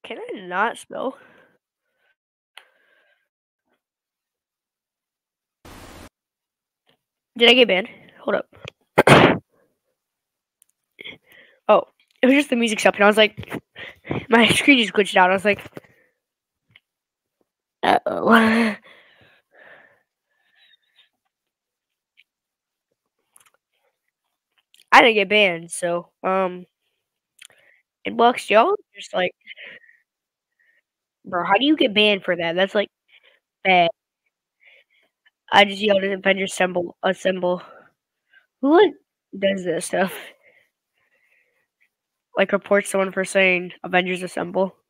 Can I not spell? Did I get banned? Hold up. Oh, it was just the music stopped, and I was like, my screen just glitched out. I was like, uh-oh. I didn't get banned, so, it bucks y'all just like, bro, how do you get banned for that? That's, like, bad. I just yelled at Avengers assemble. Who, like, does this stuff? Like, reports someone for saying Avengers assemble?